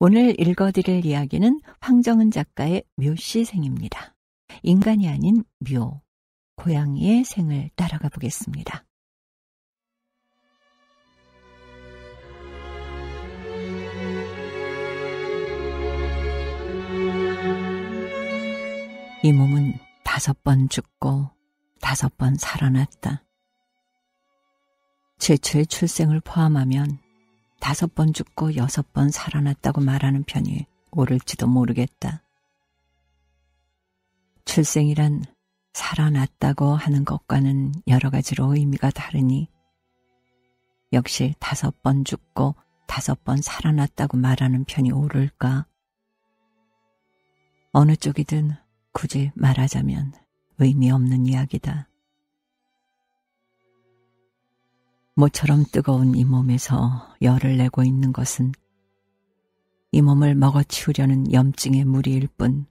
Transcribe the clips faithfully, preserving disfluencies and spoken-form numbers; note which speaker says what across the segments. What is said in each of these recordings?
Speaker 1: 오늘 읽어드릴 이야기는 황정은 작가의 묘시생입니다. 인간이 아닌 묘, 고양이의 생을 따라가 보겠습니다. 이 몸은 다섯 번 죽고 다섯 번 살아났다. 최초의 출생을 포함하면 다섯 번 죽고 여섯 번 살아났다고 말하는 편이 옳을지도 모르겠다. 출생이란 살아났다고 하는 것과는 여러 가지로 의미가 다르니 역시 다섯 번 죽고 다섯 번 살아났다고 말하는 편이 옳을까? 어느 쪽이든 굳이 말하자면 의미 없는 이야기다. 모처럼 뜨거운 이 몸에서 열을 내고 있는 것은 이 몸을 먹어치우려는 염증의 무리일 뿐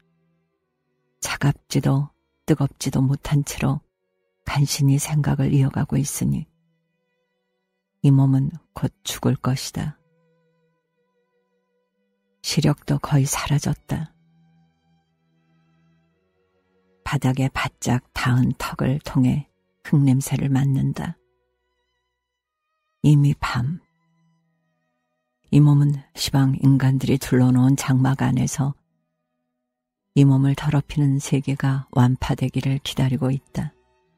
Speaker 1: 차갑지도 뜨겁지도 못한 채로 간신히 생각을 이어가고 있으니 이 몸은 곧 죽을 것이다. 시력도 거의 사라졌다. 바닥에 바짝 닿은 턱을 통해 흙냄새를 맡는다. 이미 밤. 이 몸은 시방 인간들이 둘러놓은 장막 안에서 이 몸을 더럽히는 세계가 완파되기를 기다리고 있다.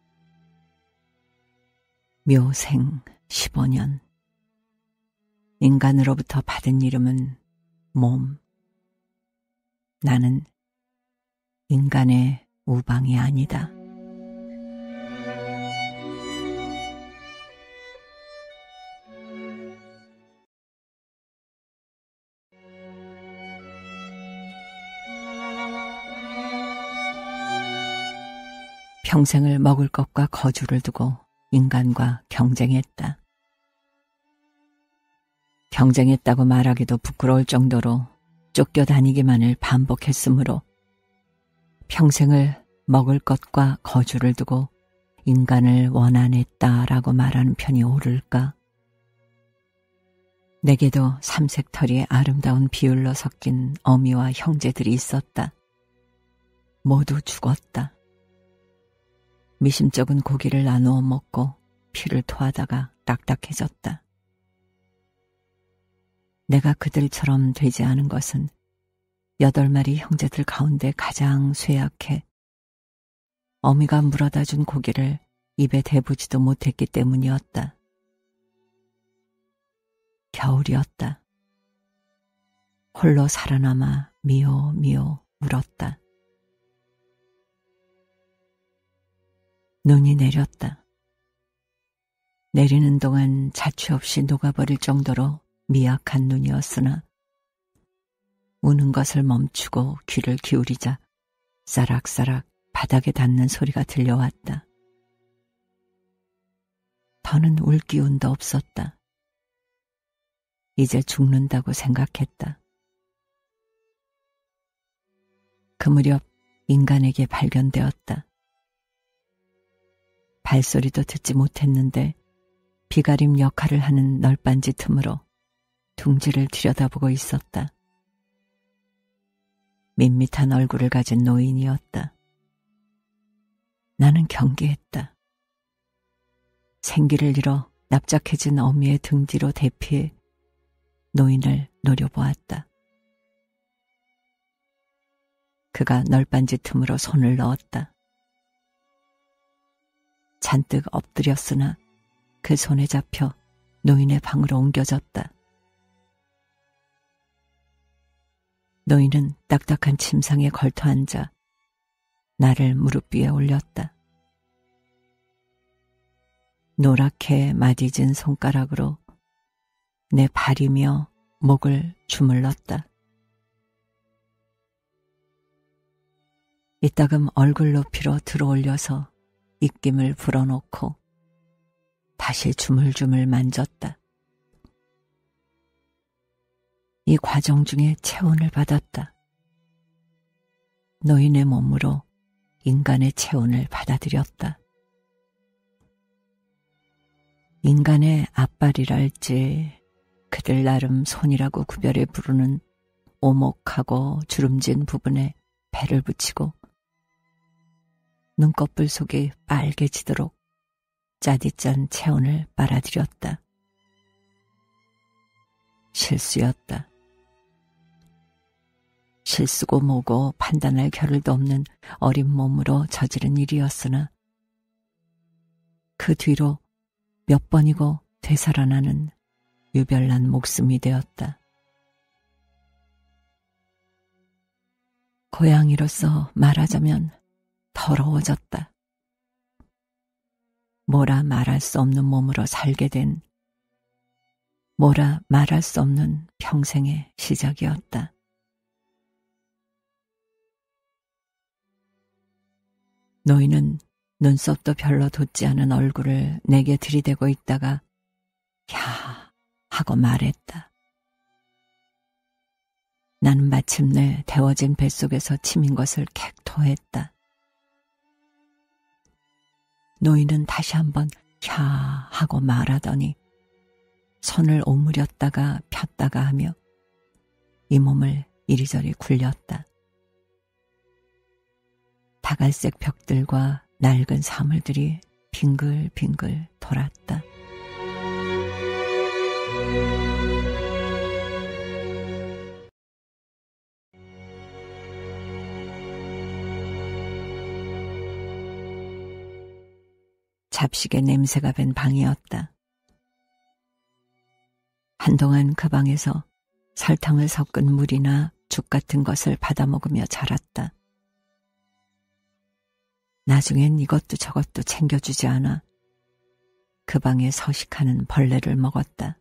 Speaker 1: 묘생 십오 년. 인간으로부터 받은 이름은 몸. 나는 인간의 우방이 아니다. 평생을 먹을 것과 거주를 두고 인간과 경쟁했다. 경쟁했다고 말하기도 부끄러울 정도로 쫓겨다니기만을 반복했으므로 평생을 먹을 것과 거주를 두고 인간을 원한했다라고 말하는 편이 옳을까? 내게도 삼색털이의 아름다운 비율로 섞인 어미와 형제들이 있었다. 모두 죽었다. 미심쩍은 고기를 나누어 먹고 피를 토하다가 딱딱해졌다. 내가 그들처럼 되지 않은 것은 여덟 마리 형제들 가운데 가장 쇠약해 어미가 물어다 준 고기를 입에 대보지도 못했기 때문이었다. 겨울이었다. 홀로 살아남아 미오 미오 울었다. 눈이 내렸다. 내리는 동안 자취 없이 녹아버릴 정도로 미약한 눈이었으나 우는 것을 멈추고 귀를 기울이자 싸락싸락 바닥에 닿는 소리가 들려왔다. 더는 울 기운도 없었다. 이제 죽는다고 생각했다. 그 무렵 인간에게 발견되었다. 발소리도 듣지 못했는데 비가림 역할을 하는 널빤지 틈으로 둥지를 들여다보고 있었다. 밋밋한 얼굴을 가진 노인이었다. 나는 경계했다. 생기를 잃어 납작해진 어미의 등 뒤로 대피해 노인을 노려보았다. 그가 널빤지 틈으로 손을 넣었다. 잔뜩 엎드렸으나 그 손에 잡혀 노인의 방으로 옮겨졌다. 노인은 딱딱한 침상에 걸터앉아 나를 무릎 위에 올렸다. 노랗게 마디진 손가락으로 내 발이며 목을 주물렀다. 이따금 얼굴 높이로 들어올려서 입김을 불어넣고 다시 주물주물 만졌다. 이 과정 중에 체온을 받았다. 노인의 몸으로 인간의 체온을 받아들였다. 인간의 앞발이랄지 그들 나름 손이라고 구별해 부르는 오목하고 주름진 부분에 배를 붙이고 눈꺼풀 속이 빨개지도록 짜디짠 체온을 빨아들였다. 실수였다. 실수고 뭐고 판단할 겨를도 없는 어린 몸으로 저지른 일이었으나 그 뒤로 몇 번이고 되살아나는 유별난 목숨이 되었다. 고양이로서 말하자면 더러워졌다. 뭐라 말할 수 없는 몸으로 살게 된 뭐라 말할 수 없는 평생의 시작이었다. 노인은 눈썹도 별로 돋지 않은 얼굴을 내게 들이대고 있다가 야 하고 말했다. 나는 마침내 데워진 뱃속에서 침인 것을 객토했다. 노인은 다시 한번 야 하고 말하더니 손을 오므렸다가 폈다가 하며 이 몸을 이리저리 굴렸다. 다갈색 벽들과 낡은 사물들이 빙글빙글 돌았다. 잡식의 냄새가 밴 방이었다. 한동안 그 방에서 설탕을 섞은 물이나 죽 같은 것을 받아 먹으며 자랐다. 나중엔 이것도 저것도 챙겨주지 않아 그 방에 서식하는 벌레를 먹었다.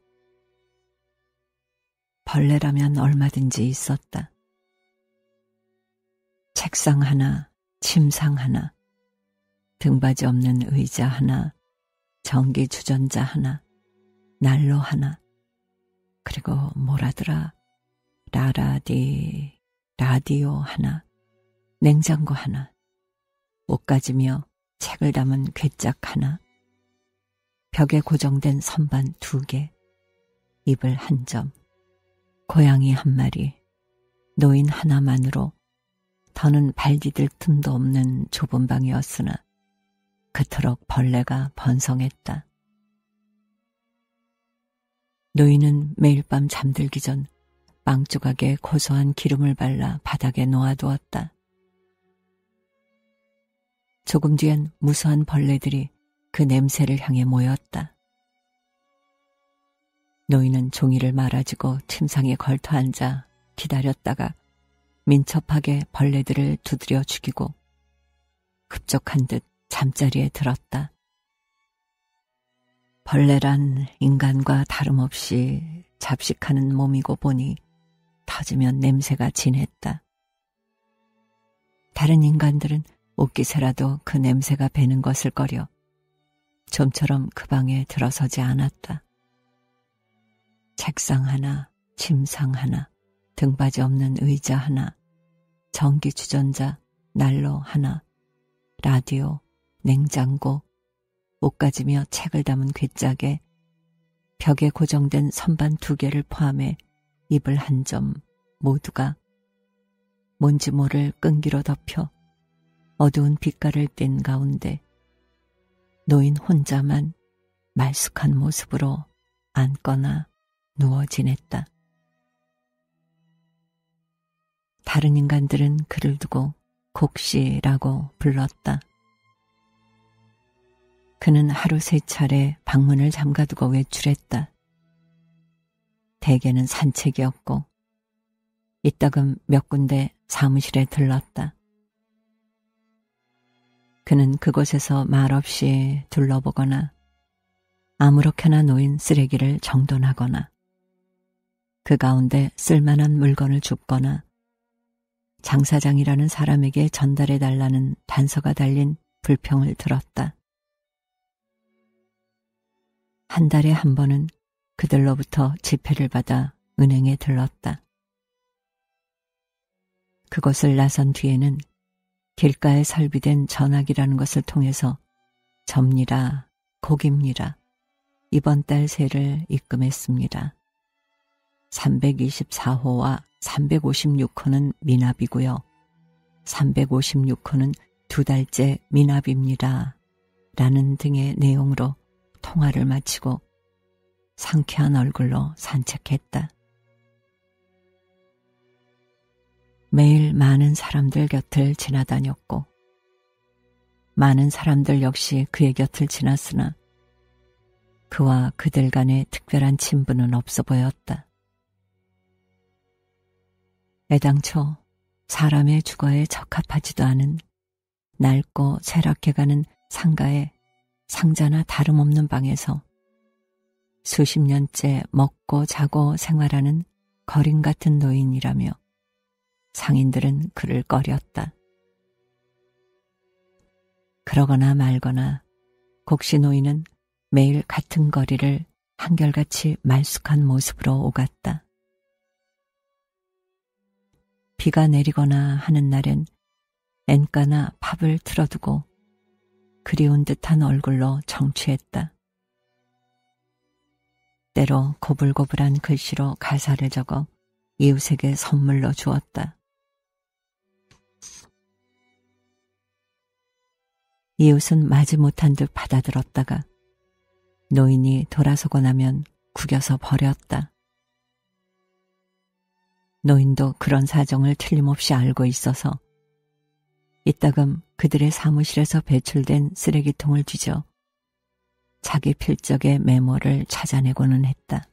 Speaker 1: 벌레라면 얼마든지 있었다. 책상 하나, 침상 하나, 등받이 없는 의자 하나, 전기 주전자 하나, 난로 하나, 그리고 뭐라더라, 라라디, 라디오 하나, 냉장고 하나, 옷가지며 책을 담은 괴짝 하나, 벽에 고정된 선반 두 개, 이불 한 점, 고양이 한 마리, 노인 하나만으로 더는 발 디딜 틈도 없는 좁은 방이었으나 그토록 벌레가 번성했다. 노인은 매일 밤 잠들기 전 빵 조각에 고소한 기름을 발라 바닥에 놓아두었다. 조금 뒤엔 무수한 벌레들이 그 냄새를 향해 모였다. 노인은 종이를 말아주고 침상에 걸터 앉아 기다렸다가 민첩하게 벌레들을 두드려 죽이고 급족한 듯 잠자리에 들었다. 벌레란 인간과 다름없이 잡식하는 몸이고 보니 터지면 냄새가 진했다. 다른 인간들은 옷깃에라도 그 냄새가 배는 것을 꺼려 좀처럼 그 방에 들어서지 않았다. 책상 하나, 침상 하나, 등받이 없는 의자 하나, 전기 주전자, 난로 하나, 라디오, 냉장고, 옷가지며 책을 담은 괴짝에 벽에 고정된 선반 두 개를 포함해 이불 한 점 모두가 뭔지 모를 끈기로 덮여 어두운 빛깔을 띤 가운데 노인 혼자만 말쑥한 모습으로 앉거나 누워 지냈다. 다른 인간들은 그를 두고 곡씨라고 불렀다. 그는 하루 세 차례 방문을 잠가두고 외출했다. 대개는 산책이었고 이따금 몇 군데 사무실에 들렀다. 그는 그곳에서 말없이 둘러보거나 아무렇게나 놓인 쓰레기를 정돈하거나 그 가운데 쓸만한 물건을 줍거나 장사장이라는 사람에게 전달해달라는 단서가 달린 불평을 들었다. 한 달에 한 번은 그들로부터 지폐를 받아 은행에 들렀다. 그곳을 나선 뒤에는 길가에 설비된 전화기라는 것을 통해서 접니다, 고깁니다, 이번 달 세를 입금했습니다. 삼백이십사 호와 삼백오십육 호는 미납이고요. 삼백오십육 호는 두 달째 미납입니다. 라는 등의 내용으로 통화를 마치고 상쾌한 얼굴로 산책했다. 매일 많은 사람들 곁을 지나다녔고 많은 사람들 역시 그의 곁을 지났으나 그와 그들 간에 특별한 친분은 없어 보였다. 애당초 사람의 주거에 적합하지도 않은 낡고 쇠락해가는 상가의 상자나 다름없는 방에서 수십 년째 먹고 자고 생활하는 거린 같은 노인이라며 상인들은 그를 꺼렸다. 그러거나 말거나 곡시 노인은 매일 같은 거리를 한결같이 말쑥한 모습으로 오갔다. 비가 내리거나 하는 날엔 엔가나 팝을 틀어두고 그리운 듯한 얼굴로 청취했다. 때로 고불고불한 글씨로 가사를 적어 이웃에게 선물로 주었다. 이웃은 마지못한 듯 받아들었다가 노인이 돌아서고 나면 구겨서 버렸다. 노인도 그런 사정을 틀림없이 알고 있어서 이따금 그들의 사무실에서 배출된 쓰레기통을 뒤져 자기 필적의 메모를 찾아내고는 했다.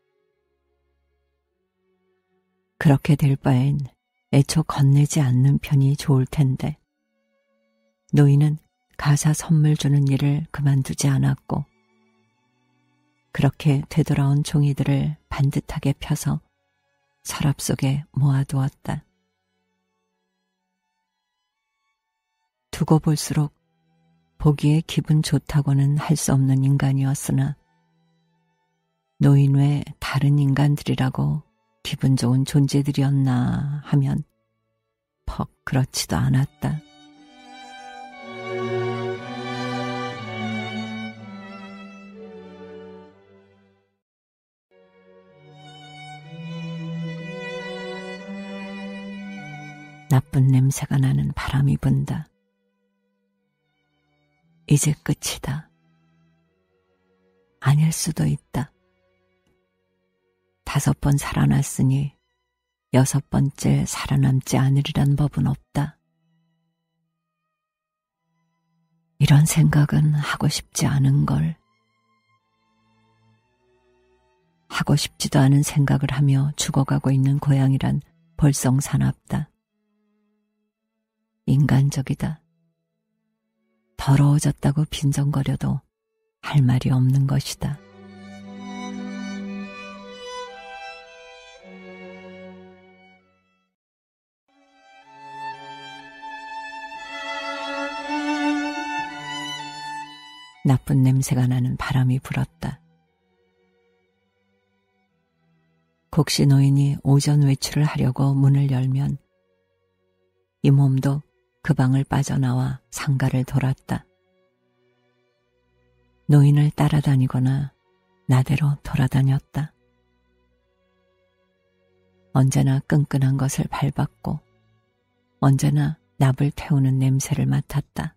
Speaker 1: 그렇게 될 바엔 애초 건네지 않는 편이 좋을 텐데 노인은 가사 선물 주는 일을 그만두지 않았고 그렇게 되돌아온 종이들을 반듯하게 펴서 서랍 속에 모아두었다. 두고 볼수록 보기에 기분 좋다고는 할 수 없는 인간이었으나 노인 외 다른 인간들이라고 기분 좋은 존재들이었나 하면 퍽 그렇지도 않았다. 나쁜 냄새가 나는 바람이 분다. 이제 끝이다. 아닐 수도 있다. 다섯 번 살아났으니 여섯 번째 살아남지 않으리란 법은 없다. 이런 생각은 하고 싶지 않은 걸. 하고 싶지도 않은 생각을 하며 죽어가고 있는 고향이란 볼썽사납다. 인간적이다. 더러워졌다고 빈정거려도 할 말이 없는 것이다. 나쁜 냄새가 나는 바람이 불었다. 곡시 노인이 오전 외출을 하려고 문을 열면 이 몸도 그 방을 빠져나와 상가를 돌았다. 노인을 따라다니거나 나대로 돌아다녔다. 언제나 끈끈한 것을 밟았고 언제나 납을 태우는 냄새를 맡았다.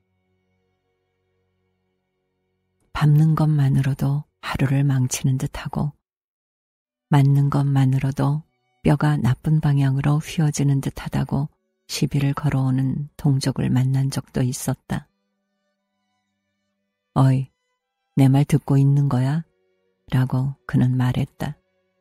Speaker 1: 밟는 것만으로도 하루를 망치는 듯하고 맞는 것만으로도 뼈가 나쁜 방향으로 휘어지는 듯하다고 시비를 걸어오는 동족을 만난 적도 있었다. 어이, 내 말 듣고 있는 거야? 라고 그는 말했다.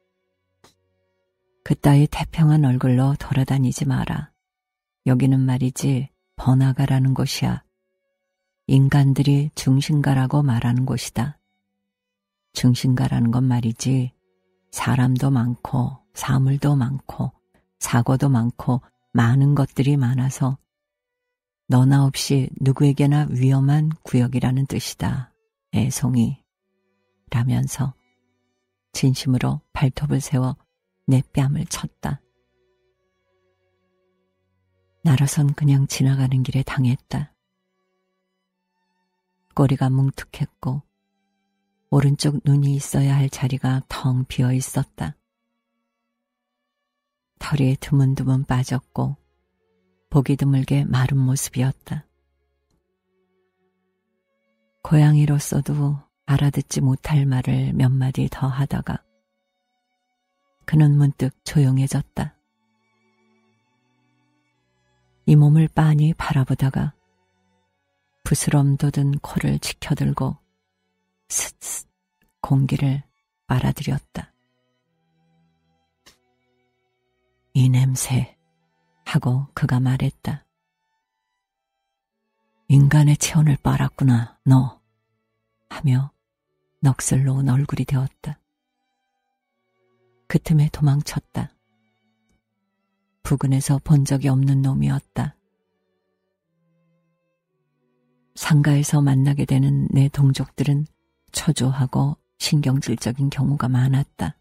Speaker 1: 그따위 태평한 얼굴로 돌아다니지 마라. 여기는 말이지 번화가라는 곳이야. 인간들이 중심가라고 말하는 곳이다. 중심가라는 건 말이지 사람도 많고 사물도 많고 사고도 많고 많은 것들이 많아서 너나 없이 누구에게나 위험한 구역이라는 뜻이다. 애송이. 라면서 진심으로 발톱을 세워 내 뺨을 쳤다. 나로선 그냥 지나가는 길에 당했다. 꼬리가 뭉툭했고 오른쪽 눈이 있어야 할 자리가 텅 비어 있었다. 털이 드문드문 빠졌고 보기 드물게 마른 모습이었다. 고양이로서도 알아듣지 못할 말을 몇 마디 더 하다가 그는 문득 조용해졌다. 이 몸을 빤히 바라보다가 부스럼 돋은 코를 치켜들고 스스 공기를 빨아들였다. 이 냄새 하고 그가 말했다. 인간의 체온을 빨았구나 너 하며 넋을 놓은 얼굴이 되었다. 그 틈에 도망쳤다. 부근에서 본 적이 없는 놈이었다. 상가에서 만나게 되는 내 동족들은 초조하고 신경질적인 경우가 많았다.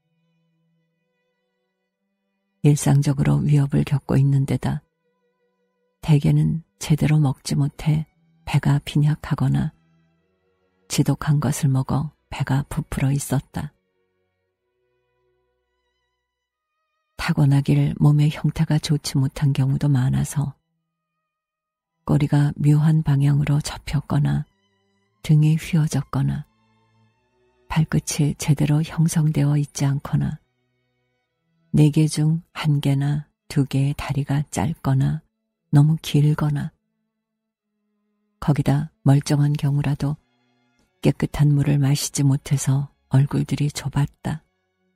Speaker 1: 일상적으로 위협을 겪고 있는 데다 대개는 제대로 먹지 못해 배가 빈약하거나 지독한 것을 먹어 배가 부풀어 있었다. 타고나길 몸의 형태가 좋지 못한 경우도 많아서 꼬리가 묘한 방향으로 접혔거나 등이 휘어졌거나 발끝이 제대로 형성되어 있지 않거나 네 개 중 한 개나 두 개의 다리가 짧거나 너무 길거나 거기다 멀쩡한 경우라도 깨끗한 물을 마시지 못해서 얼굴들이 좁았다.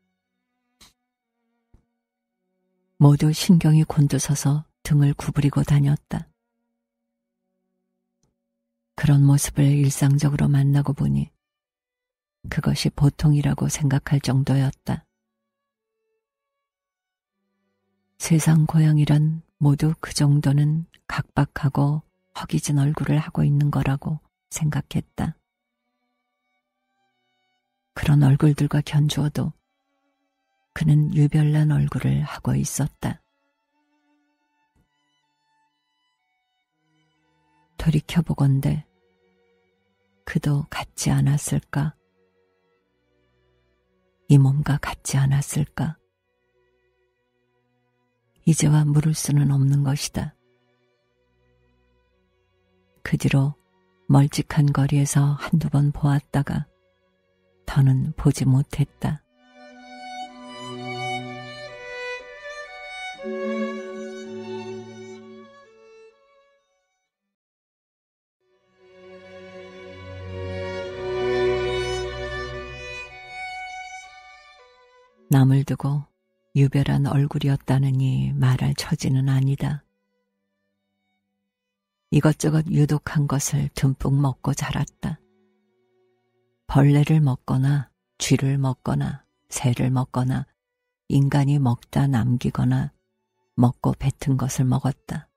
Speaker 1: 모두 신경이 곤두서서 등을 구부리고 다녔다. 그런 모습을 일상적으로 만나고 보니 그것이 보통이라고 생각할 정도였다. 세상 고양이란 모두 그 정도는 각박하고 허기진 얼굴을 하고 있는 거라고 생각했다. 그런 얼굴들과 견주어도 그는 유별난 얼굴을 하고 있었다. 돌이켜보건대 그도 같지 않았을까? 이 몸과 같지 않았을까? 이제와 물을 수는 없는 것이다. 그 뒤로 멀찍한 거리에서 한두 번 보았다가 더는 보지 못했다. 남을 두고 유별한 얼굴이었다느니 말할 처지는 아니다. 이것저것 유독한 것을 듬뿍 먹고 자랐다. 벌레를 먹거나 쥐를 먹거나 새를 먹거나 인간이 먹다 남기거나 먹고 뱉은 것을 먹었다.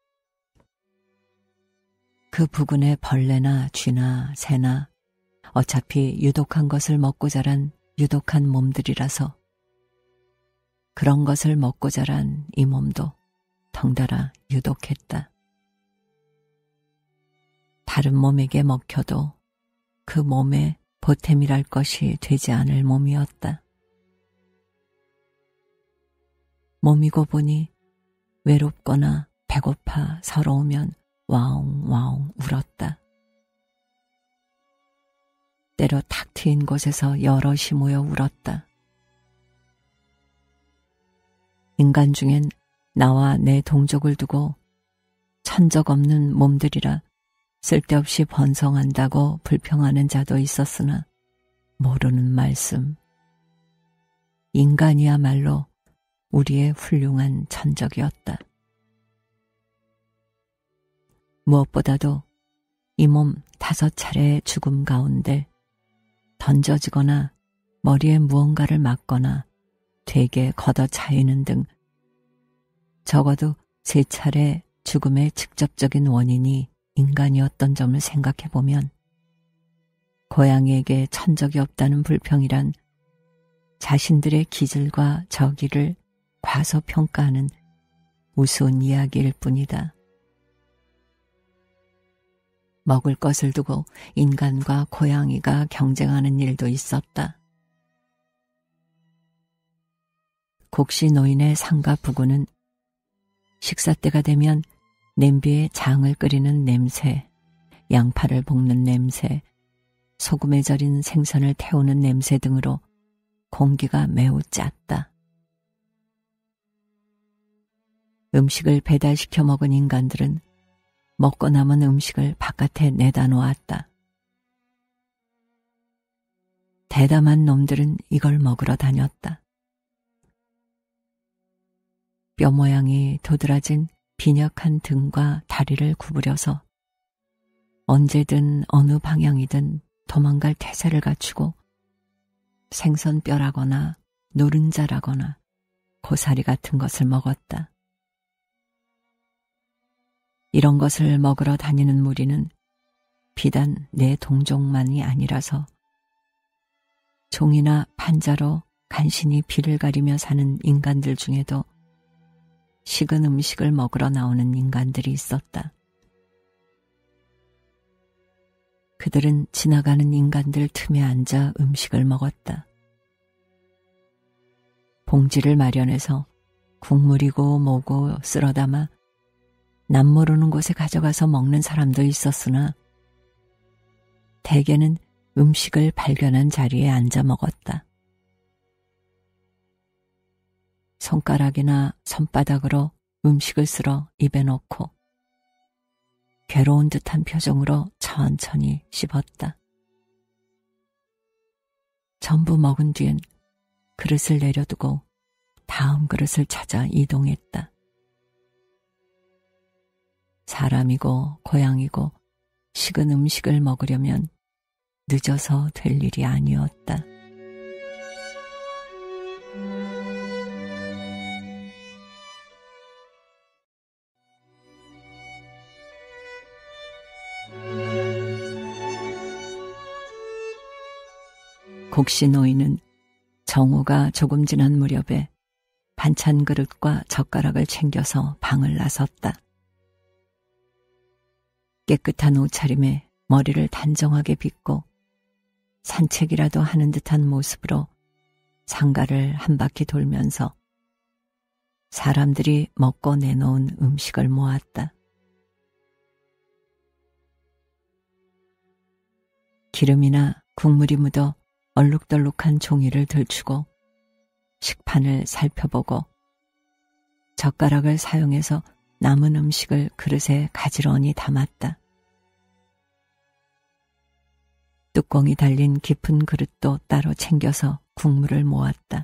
Speaker 1: 그 부근의 벌레나 쥐나 새나 어차피 유독한 것을 먹고 자란 유독한 몸들이라서 그런 것을 먹고 자란 이 몸도 덩달아 유독했다. 다른 몸에게 먹혀도 그 몸에 보탬이랄 것이 되지 않을 몸이었다. 몸이고 보니 외롭거나 배고파 서러우면 와웅와웅 울었다. 때로 탁 트인 곳에서 여럿이 모여 울었다. 인간 중엔 나와 내 동족을 두고 천적 없는 몸들이라 쓸데없이 번성한다고 불평하는 자도 있었으나 모르는 말씀. 인간이야말로 우리의 훌륭한 천적이었다. 무엇보다도 이 몸 다섯 차례의 죽음 가운데 던져지거나 머리에 무언가를 맞거나 되게 걷어차이는 등 적어도 세 차례 죽음의 직접적인 원인이 인간이었던 점을 생각해보면 고양이에게 천적이 없다는 불평이란 자신들의 기질과 저기를 과소평가하는 우스운 이야기일 뿐이다. 먹을 것을 두고 인간과 고양이가 경쟁하는 일도 있었다. 곡시 노인의 상가 부부는 식사 때가 되면 냄비에 장을 끓이는 냄새, 양파를 볶는 냄새, 소금에 절인 생선을 태우는 냄새 등으로 공기가 매우 짰다. 음식을 배달시켜 먹은 인간들은 먹고 남은 음식을 바깥에 내다 놓았다. 대담한 놈들은 이걸 먹으러 다녔다. 뼈 모양이 도드라진 빈약한 등과 다리를 구부려서 언제든 어느 방향이든 도망갈 태세를 갖추고 생선뼈라거나 노른자라거나 고사리 같은 것을 먹었다. 이런 것을 먹으러 다니는 무리는 비단 내 동족만이 아니라서 종이나 판자로 간신히 비를 가리며 사는 인간들 중에도 식은 음식을 먹으러 나오는 인간들이 있었다. 그들은 지나가는 인간들 틈에 앉아 음식을 먹었다. 봉지를 마련해서 국물이고 뭐고 쓸어 담아 남 모르는 곳에 가져가서 먹는 사람도 있었으나 대개는 음식을 발견한 자리에 앉아 먹었다. 손가락이나 손바닥으로 음식을 쓸어 입에 넣고 괴로운 듯한 표정으로 천천히 씹었다. 전부 먹은 뒤엔 그릇을 내려두고 다음 그릇을 찾아 이동했다. 사람이고 고양이고 식은 음식을 먹으려면 늦어서 될 일이 아니었다. 곡시 노인은 정오가 조금 지난 무렵에 반찬 그릇과 젓가락을 챙겨서 방을 나섰다. 깨끗한 옷차림에 머리를 단정하게 빗고 산책이라도 하는 듯한 모습으로 상가를 한 바퀴 돌면서 사람들이 먹고 내놓은 음식을 모았다. 기름이나 국물이 묻어 얼룩덜룩한 종이를 들추고 식판을 살펴보고 젓가락을 사용해서 남은 음식을 그릇에 가지런히 담았다. 뚜껑이 달린 깊은 그릇도 따로 챙겨서 국물을 모았다.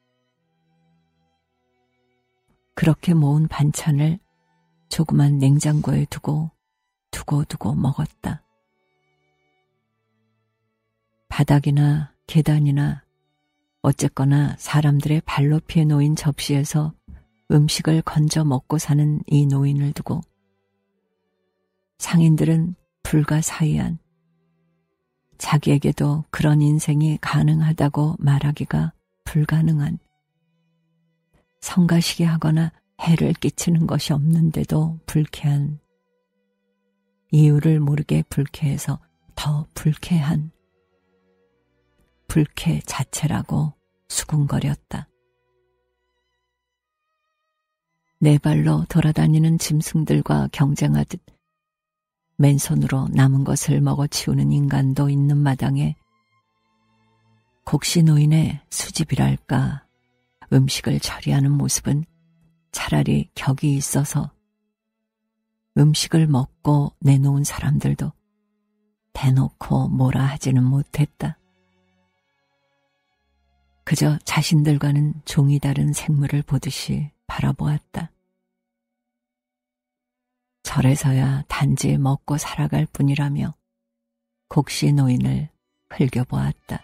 Speaker 1: 그렇게 모은 반찬을 조그만 냉장고에 두고 두고 두고 먹었다. 바닥이나 계단이나 어쨌거나 사람들의 발로 피해 놓인 접시에서 음식을 건져 먹고 사는 이 노인을 두고 상인들은 불가사의한, 자기에게도 그런 인생이 가능하다고 말하기가 불가능한, 성가시게 하거나 해를 끼치는 것이 없는데도 불쾌한, 이유를 모르게 불쾌해서 더 불쾌한 불쾌 자체라고 수군거렸다. 네 발로 돌아다니는 짐승들과 경쟁하듯 맨손으로 남은 것을 먹어치우는 인간도 있는 마당에 곡시 노인의 수집이랄까 음식을 처리하는 모습은 차라리 격이 있어서 음식을 먹고 내놓은 사람들도 대놓고 뭐라 하지는 못했다. 그저 자신들과는 종이 다른 생물을 보듯이 바라보았다. 절에서야 단지 먹고 살아갈 뿐이라며 곡시 노인을 흘겨보았다.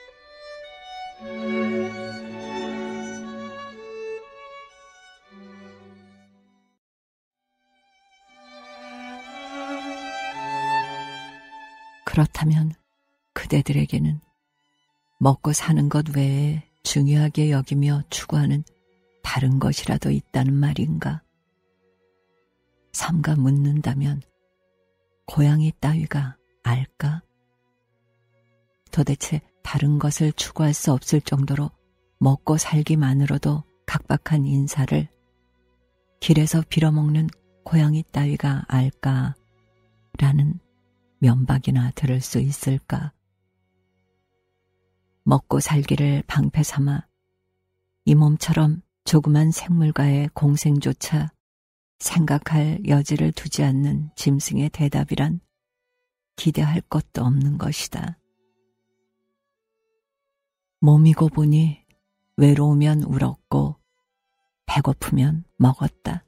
Speaker 1: 그렇다면 그대들에게는 먹고 사는 것 외에 중요하게 여기며 추구하는 다른 것이라도 있다는 말인가? 삼가 묻는다면 고양이 따위가 알까? 도대체 다른 것을 추구할 수 없을 정도로 먹고 살기만으로도 각박한 인사를 길에서 빌어먹는 고양이 따위가 알까? 라는 면박이나 들을 수 있을까? 먹고 살기를 방패 삼아 이 몸처럼 조그만 생물과의 공생조차 생각할 여지를 두지 않는 짐승의 대답이란 기대할 것도 없는 것이다. 몸이고 보니 외로우면 울었고 배고프면 먹었다.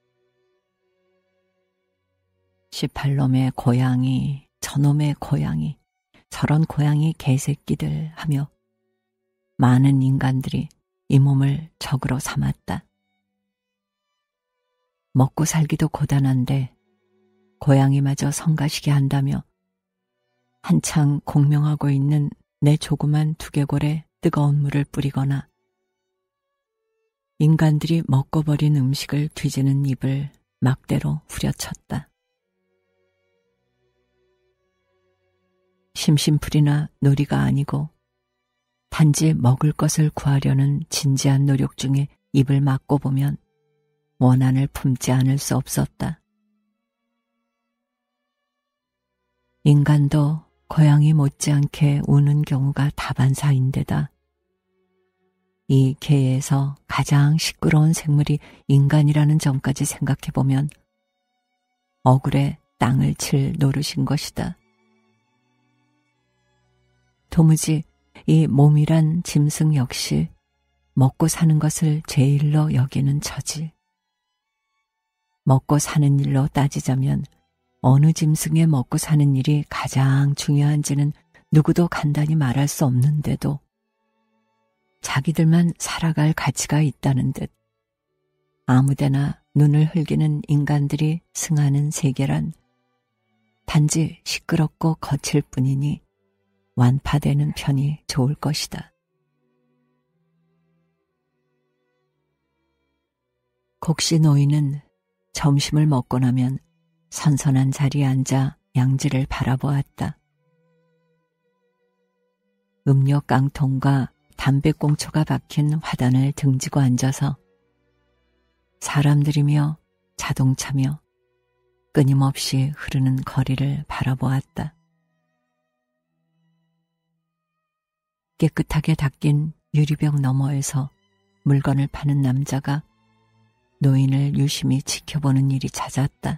Speaker 1: 십팔 놈의 고양이, 저놈의 고양이, 저런 고양이 개새끼들 하며 많은 인간들이 이 몸을 적으로 삼았다. 먹고 살기도 고단한데 고양이마저 성가시게 한다며 한창 공명하고 있는 내 조그만 두개골에 뜨거운 물을 뿌리거나 인간들이 먹고 버린 음식을 뒤지는 입을 막대로 후려쳤다. 심심풀이나 놀이가 아니고 단지 먹을 것을 구하려는 진지한 노력 중에 입을 막고 보면 원한을 품지 않을 수 없었다. 인간도 고양이 못지않게 우는 경우가 다반사인데다 이 개에서 가장 시끄러운 생물이 인간이라는 점까지 생각해보면 억울해 땅을 칠 노릇인 것이다. 도무지 이 몸이란 짐승 역시 먹고 사는 것을 제일로 여기는 처지. 먹고 사는 일로 따지자면 어느 짐승의 먹고 사는 일이 가장 중요한지는 누구도 간단히 말할 수 없는데도 자기들만 살아갈 가치가 있다는 듯 아무데나 눈을 흘기는 인간들이 승하는 세계란 단지 시끄럽고 거칠 뿐이니 완파되는 편이 좋을 것이다. 곡시 노인은 점심을 먹고 나면 선선한 자리에 앉아 양지를 바라보았다. 음료 깡통과 담배꽁초가 박힌 화단을 등지고 앉아서 사람들이며 자동차며 끊임없이 흐르는 거리를 바라보았다. 깨끗하게 닦인 유리병 너머에서 물건을 파는 남자가 노인을 유심히 지켜보는 일이 잦았다.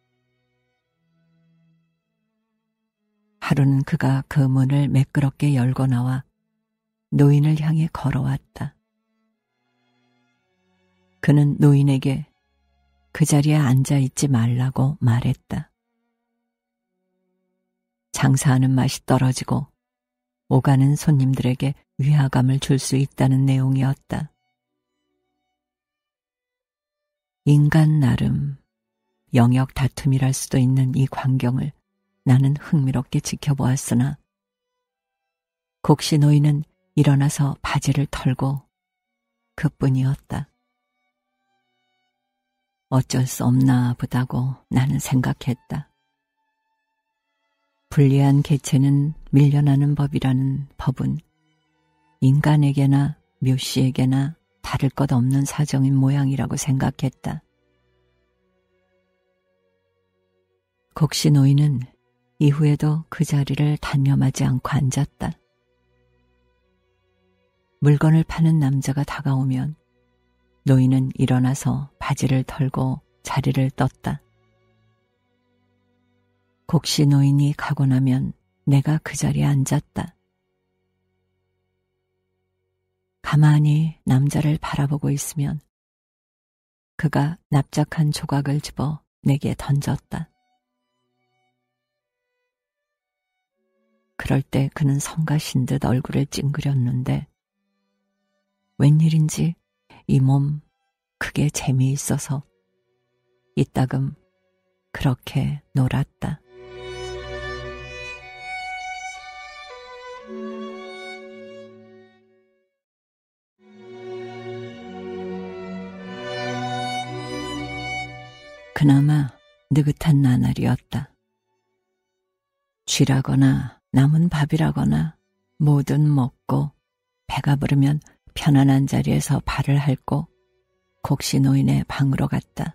Speaker 1: 하루는 그가 그 문을 매끄럽게 열고 나와 노인을 향해 걸어왔다. 그는 노인에게 그 자리에 앉아있지 말라고 말했다. 장사하는 맛이 떨어지고 오가는 손님들에게 위화감을 줄 수 있다는 내용이었다. 인간 나름 영역 다툼이랄 수도 있는 이 광경을 나는 흥미롭게 지켜보았으나 곡시 노인은 일어나서 바지를 털고 그뿐이었다. 어쩔 수 없나 보다고 나는 생각했다. 불리한 개체는 밀려나는 법이라는 법은 인간에게나 묘씨에게나 다를 것 없는 사정인 모양이라고 생각했다. 곡시 노인은 이후에도 그 자리를 단념하지 않고 앉았다. 물건을 파는 남자가 다가오면 노인은 일어나서 바지를 털고 자리를 떴다. 곡시 노인이 가고 나면 내가 그 자리에 앉았다. 가만히 남자를 바라보고 있으면 그가 납작한 조각을 집어 내게 던졌다. 그럴 때 그는 성가신 듯 얼굴을 찡그렸는데 웬일인지 이 몸 그게 재미있어서 이따금 그렇게 놀았다. 그나마 느긋한 나날이었다. 쥐라거나 남은 밥이라거나 뭐든 먹고 배가 부르면 편안한 자리에서 발을 핥고 곡시 노인의 방으로 갔다.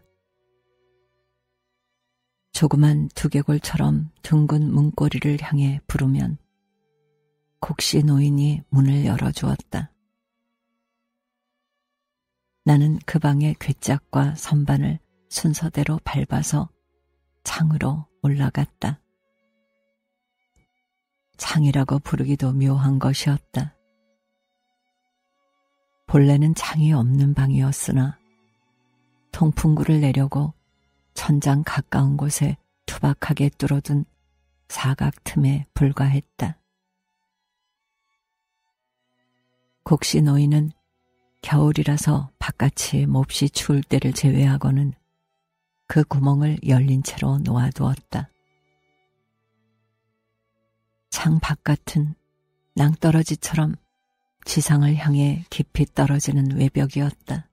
Speaker 1: 조그만 두개골처럼 둥근 문고리를 향해 부르면 곡시 노인이 문을 열어주었다. 나는 그 방의 괴짝과 선반을 순서대로 밟아서 창으로 올라갔다. 창이라고 부르기도 묘한 것이었다. 본래는 창이 없는 방이었으나 통풍구를 내려고 천장 가까운 곳에 투박하게 뚫어둔 사각 틈에 불과했다. 곡시 노인은 겨울이라서 바깥이 몹시 추울 때를 제외하고는 그 구멍을 열린 채로 놓아두었다. 창 바깥은 낭떠러지처럼 지상을 향해 깊이 떨어지는 외벽이었다.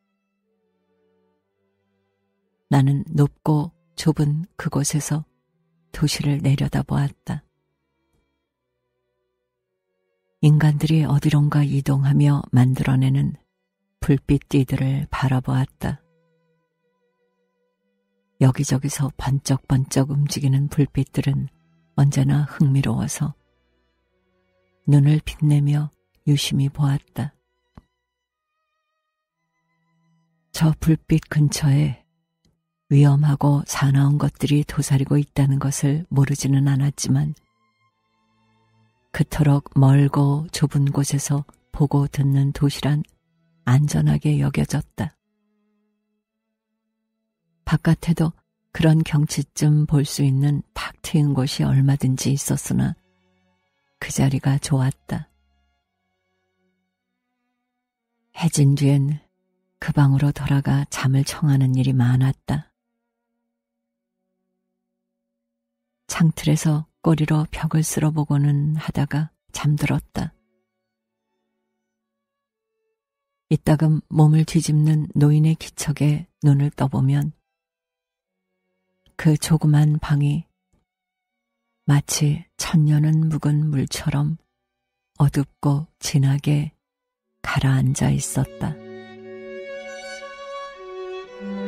Speaker 1: 나는 높고 좁은 그곳에서 도시를 내려다보았다. 인간들이 어디론가 이동하며 만들어내는 불빛띠들을 바라보았다. 여기저기서 번쩍번쩍 움직이는 불빛들은 언제나 흥미로워서 눈을 빛내며 유심히 보았다. 저 불빛 근처에 위험하고 사나운 것들이 도사리고 있다는 것을 모르지는 않았지만 그토록 멀고 좁은 곳에서 보고 듣는 도시란 안전하게 여겨졌다. 바깥에도 그런 경치쯤 볼 수 있는 탁 트인 곳이 얼마든지 있었으나 그 자리가 좋았다. 해진 뒤엔 그 방으로 돌아가 잠을 청하는 일이 많았다. 창틀에서 꼬리로 벽을 쓸어보고는 하다가 잠들었다. 이따금 몸을 뒤집는 노인의 기척에 눈을 떠보면 그 조그만 방이 마치 천년은 묵은 물처럼 어둡고 진하게 가라앉아 있었다.